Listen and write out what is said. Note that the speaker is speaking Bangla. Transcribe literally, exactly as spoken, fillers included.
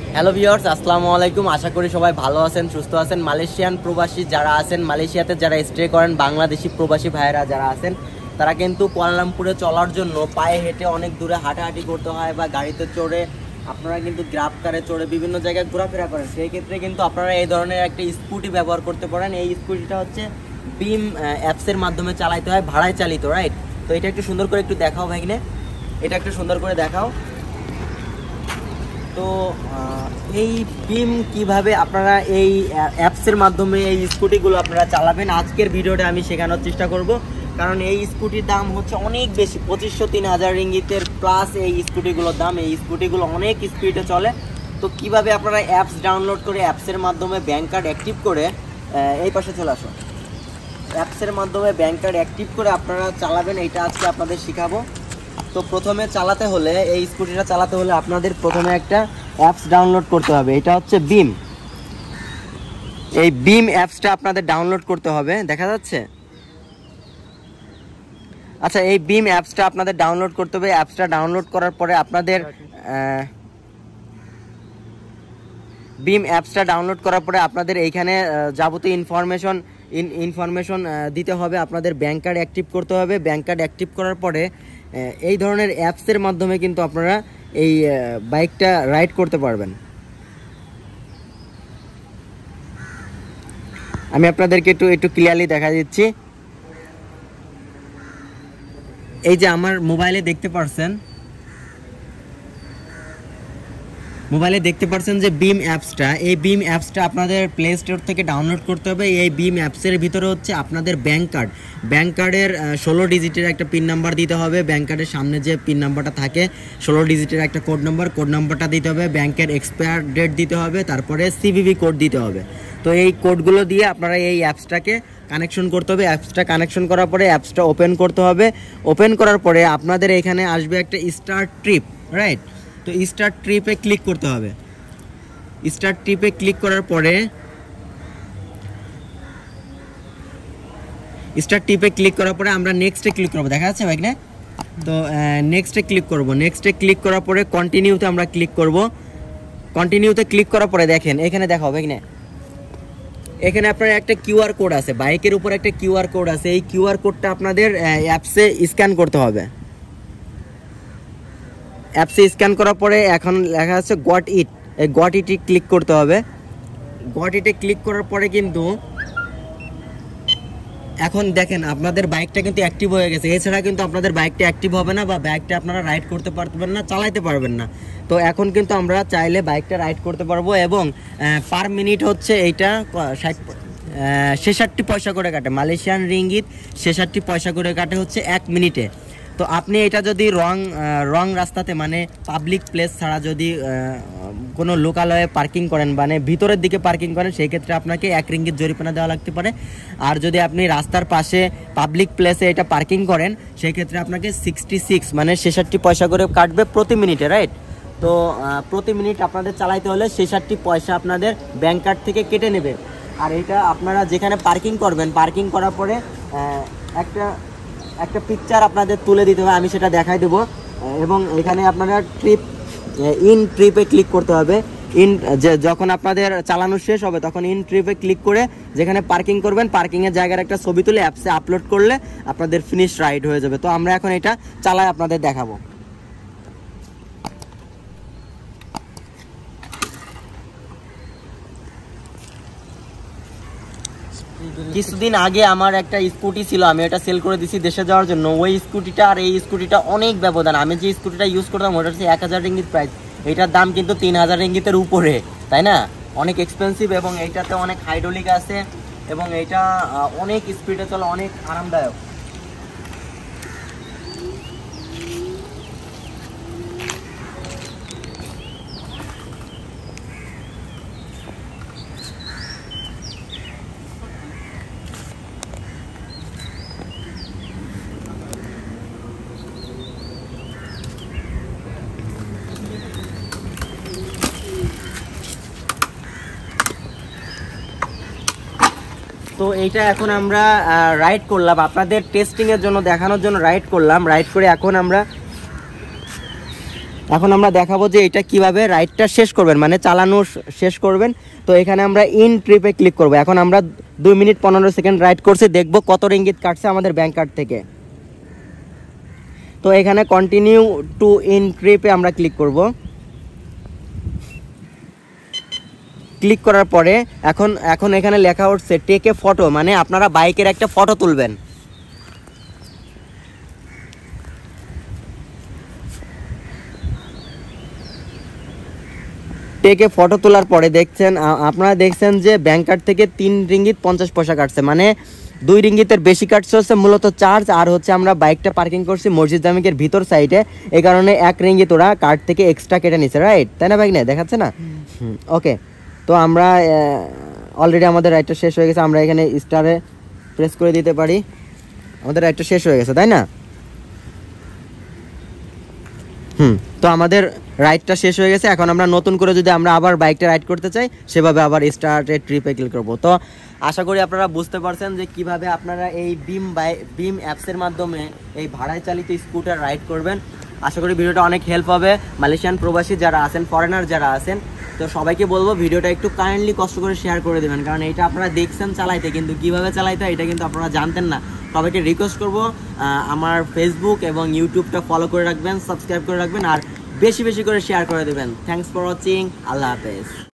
হ্যালো ভিউয়ার্স, আসসালামু আলাইকুম। আশা করি সবাই ভালো আছেন, সুস্থ আছেন। মালয়েশিয়ান প্রবাসী যারা আছেন, মালয়েশিয়াতে যারা স্টে করেন, বাংলাদেশি প্রবাসী ভাইয়েরা যারা আছেন, তারা কিন্তু কুয়ালালামপুরে চলার জন্য পায়ে হেঁটে অনেক দূরে হাঁটাহাঁটি করতে হয় বা গাড়িতে চড়ে আপনারা কিন্তু গ্রাব কারে চড়ে বিভিন্ন জায়গায় ঘোরাফেরা করেন। সেই ক্ষেত্রে কিন্তু আপনারা এই ধরনের একটা স্কুটি ব্যবহার করতে পারেন। এই স্কুটিটা হচ্ছে বিম অ্যাপসের মাধ্যমে চালাইতে হয়, ভাড়ায় চালিত, রাইট? তো এটা একটু সুন্দর করে একটু দেখাও ভাইগনে, এটা একটু সুন্দর করে দেখাও। তো এই বিম কিভাবে আপনারা এই অ্যাপসের মাধ্যমে এই স্কুটিগুলো আপনারা চালাবেন, আজকের ভিডিওটা আমি শেখানোর চেষ্টা করব। কারণ এই স্কুটির দাম হচ্ছে অনেক বেশি, পঁচিশশো তিন হাজার রিঙ্গিতের প্লাস এই স্কুটিগুলোর দাম। এই স্কুটিগুলো অনেক স্পিডে চলে। তো কিভাবে আপনারা অ্যাপস ডাউনলোড করে অ্যাপসের মাধ্যমে ব্যাঙ্ক কার্ড অ্যাক্টিভ করে, এই পাশে চলে আসুন, অ্যাপসের মাধ্যমে ব্যাঙ্ক কার্ড অ্যাক্টিভ করে আপনারা চালাবেন, এইটা আজকে আপনাদের শেখাবো। তো প্রথমে চালাতে হলে, এই স্কুটিটা চালাতে হলে আপনাদের প্রথমে একটা অ্যাপস ডাউনলোড করতে হবে। এটা হচ্ছে বিম। এই বিম অ্যাপসটা আপনাদের ডাউনলোড করতে হবে, দেখা যাচ্ছে? আচ্ছা, এই বিম অ্যাপসটা আপনাদের ডাউনলোড করতে হবে। অ্যাপসটা ডাউনলোড করার পরে আপনাদের বিম অ্যাপসটা ডাউনলোড করার পরে আপনাদের এইখানে যাবতীয় ইনফরমেশন ইনফরমেশন দিতে হবে। আপনাদের ব্যাঙ্ক কার্ড অ্যাক্টিভ করতে হবে। ব্যাঙ্ক কার্ড অ্যাক্টিভ করার পরে এই ধরনের অ্যাপসের মাধ্যমে কিন্তু আপনারা এই বাইকটা রাইড করতে পারবেন। আমি আপনাদেরকে একটু একটু ক্লিয়ারলি দেখা দিচ্ছি। এই যে আমার মোবাইলে দেখতে পারছেন, মোবাইলে দেখতে পাচ্ছেন যে বিম অ্যাপসটা, এই বিম অ্যাপসটা আপনাদের প্লে স্টোর থেকে ডাউনলোড করতে হবে। এই বিম অ্যাপসের ভিতরে হচ্ছে আপনাদের ব্যাঙ্ক কার্ড, ব্যাঙ্ক কার্ডের ষোলো ডিজিটের একটা পিন নাম্বার দিতে হবে। ব্যাঙ্ক কার্ডের সামনে যে পিন নাম্বারটা থাকে, ষোলো ডিজিটের একটা কোড নাম্বার, কোড নাম্বারটা দিতে হবে। ব্যাঙ্কের এক্সপায়ার ডেট দিতে হবে, তারপরে সিভিভি কোড দিতে হবে। তো এই কোডগুলো দিয়ে আপনারা এই অ্যাপসটাকে কানেকশন করতে হবে। অ্যাপসটা কানেকশন করার পরে অ্যাপসটা ওপেন করতে হবে। ওপেন করার পরে আপনাদের এখানে আসবে একটা স্টার্ট ট্রিপ, রাইট? তো স্টার্ট ট্রিপে ক্লিক করতে হবে। স্টার্ট ট্রিপে ক্লিক করার পরে স্টার্ট ট্রিপে ক্লিক করার পরে আমরা নেক্সটে ক্লিক করব, দেখা যাচ্ছে ভাই না? তো নেক্সটে ক্লিক করব। নেক্সটে ক্লিক করার পরে কন্টিনিউতে আমরা ক্লিক করব। কন্টিনিউতে ক্লিক করার পরে দেখেন এখানে দেখাও ভাই না, এখানে আপনার একটা কিউআর কোড আছে, বাইকের উপর একটা কিউআর কোড আছে। এই কিউআর কোডটা আপনাদের অ্যাপসে স্ক্যান করতে হবে। অ্যাপসে স্ক্যান করার পরে এখন লেখা আছে গট ইট, এই গট ইটে ক্লিক করতে হবে। গট ইটে ক্লিক করার পরে কিন্তু এখন দেখেন আপনাদের বাইকটা কিন্তু অ্যাক্টিভ হয়ে গেছে। এছাড়া কিন্তু আপনাদের বাইকটা অ্যাক্টিভ হবে না বা বাইকটা আপনারা রাইড করতে পারবেন না, চালাইতে পারবেন না। তো এখন কিন্তু আমরা চাইলে বাইকটা রাইড করতে পারবো এবং পার মিনিট হচ্ছে এইটা ষাট ছেষট্টি পয়সা করে কাটে, মালয়েশিয়ান রিঙ্গিত ছেষট্টি পয়সা করে কাটে হচ্ছে এক মিনিটে। তো আপনি এটা যদি রং রং রাস্তাতে, মানে পাবলিক প্লেস ছাড়া যদি কোনো লোকালয়ে পার্কিং করেন, মানে ভিতরের দিকে পার্কিং করেন, সেই ক্ষেত্রে আপনাকে এক রিঙ্গিত জরিমানা দেওয়া লাগতে পারে। আর যদি আপনি রাস্তার পাশে পাবলিক প্লেসে এটা পার্কিং করেন, সেই ক্ষেত্রে আপনাকে সিক্সটি সিক্স মানে ছেষট্টি পয়সা করে কাটবে প্রতি মিনিটে, রাইট? তো প্রতি মিনিট আপনাদের চালাইতে হলে ছেষট্টি পয়সা আপনাদের ব্যাঙ্ক কার্ড থেকে কেটে নেবে। আর এটা আপনারা যেখানে পার্কিং করবেন, পার্কিং করার পরে একটা একটা পিকচার আপনাদের তুলে দিতে হবে, আমি সেটা দেখাই দেবো। এবং এখানে আপনারা ট্রিপ ইন ট্রিপে ক্লিক করতে হবে। ইন যে যখন আপনাদের চালানো শেষ হবে তখন ইন ট্রিপে ক্লিক করে যেখানে পার্কিং করবেন, পার্কিংয়ের জায়গার একটা ছবি তুলে অ্যাপসে আপলোড করলে আপনাদের ফিনিশ রাইড হয়ে যাবে। তো আমরা এখন এটা চালাই আপনাদের দেখাবো। কিছুদিন আগে আমার একটা স্কুটি ছিল, আমি এটা সেল করে দিছি দেশে যাওয়ার জন্য। ওই স্কুটিটা আর এই স্কুটিটা অনেক ব্যবধান। আমি যে স্কুটিটা ইউজ করতাম ওটা হচ্ছে এক হাজার রিঙ্গিত প্রাইস, এইটার দাম কিন্তু তিন হাজার রিঙ্গিতের উপরে, তাই না? অনেক এক্সপেন্সিভ এবং এইটাতে অনেক হাইড্রোলিক আছে এবং এইটা অনেক স্পিডে চলে, অনেক আরামদায়ক। তো এইটা এখন আমরা রাইড করলাম আপনাদের টেস্টিংয়ের জন্য, দেখানোর জন্য রাইড করলাম। রাইড করে এখন আমরা এখন আমরা দেখাবো যে এটা কিভাবে রাইডটা শেষ করবেন, মানে চালানো শেষ করবেন। তো এখানে আমরা ইন ট্রিপে ক্লিক করব। এখন আমরা দুই মিনিট পনেরো সেকেন্ড রাইড করছি, দেখব কত রিঙ্গিত কাটছে আমাদের ব্যাংক কার্ড থেকে। তো এখানে কন্টিনিউ টু ইন ট্রিপে আমরা ক্লিক করব। ক্লিক করার পরে এখন এখন এখানে লেখা উঠছে টেক এ ফটো, মানে আপনারা বাইকের একটা ফটো তুলবেন। টেকে ফটো তোলার পরে দেখছেন আপনারা দেখছেন যে ব্যাংক কার্ড থেকে তিন রিঙ্গিত পঞ্চাশ পয়সা কাটছে, মানে দুই রিঙ্গিতের বেশি কাটছে হচ্ছে মূলত চার্জ, আর হচ্ছে আমরা বাইকটা পার্কিং করছি মসজিদ জামিকের ভিতর সাইডে, এই কারণে এক রিঙ্গিত ওরা কার্ড থেকে এক্সট্রা কেটে নিচ্ছে, রাইট? তাই না বাইক? না দেখাচ্ছে না? হুম, ওকে। তো আমরা অলরেডি আমাদের রাইডটা শেষ হয়ে গেছে, আমরা এখানে স্টারে প্রেস করে দিতে পারি, আমাদের রাইডটা শেষ হয়ে গেছে, তাই না? হুম, তো আমাদের রাইডটা শেষ হয়ে গেছে। এখন আমরা নতুন করে যদি আমরা আবার বাইকটা রাইড করতে চাই, সেভাবে আবার স্টার্টে ট্রিপে ক্লিক করবো। তো আশা করি আপনারা বুঝতে পারছেন যে কিভাবে আপনারা এই বিম বাই বিম অ্যাপসের মাধ্যমে এই ভাড়ায় চালিত স্কুটার রাইড করবেন। আশা করি ভিডিওটা অনেক হেল্প হবে মালয়েশিয়ান প্রবাসী যারা আছেন, ফরেনার যারা আছেন। তো সবাইকে বলবো ভিডিওটা একটু কাইন্ডলি কষ্ট করে শেয়ার করে দেবেন, কারণ এইটা আপনারা দেখছেন চালাইতে, কিন্তু কিভাবে চালাইতে এটা কিন্তু আপনারা জানতেন না। সবাইকে রিকোয়েস্ট করবো আমার ফেসবুক এবং ইউটিউবটা ফলো করে রাখবেন, সাবস্ক্রাইব করে রাখবেন, আর বেশি বেশি করে শেয়ার করে দেবেন। থ্যাংকস ফর ওয়াচিং, আল্লাহ হাফেজ।